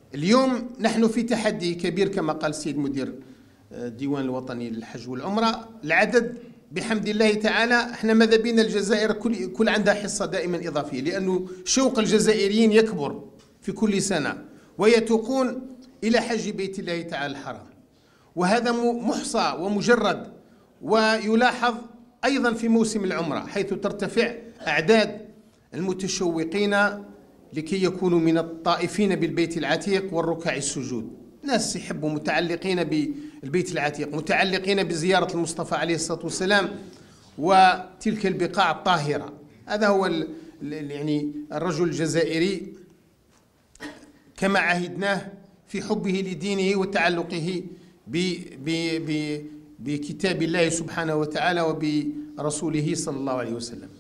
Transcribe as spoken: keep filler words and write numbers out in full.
اليوم نحن في تحدي كبير كما قال السيد مدير الديوان الوطني للحج والعمرة. العدد بحمد الله تعالى احنا ماذا بينا الجزائر كل كل عندها حصة دائما إضافية، لأنه شوق الجزائريين يكبر في كل سنة ويتوقون إلى حج بيت الله تعالى الحرام، وهذا محصى ومجرد، ويلاحظ أيضا في موسم العمرة حيث ترتفع أعداد المتشوقين لكي يكونوا من الطائفين بالبيت العتيق والركع السجود. ناس يحبوا متعلقين بالبيت العتيق، متعلقين بزيارة المصطفى عليه الصلاة والسلام وتلك البقاع الطاهرة. هذا هو يعني الرجل الجزائري كما عهدناه في حبه لدينه وتعلقه بكتاب الله سبحانه وتعالى وبرسوله صلى الله عليه وسلم.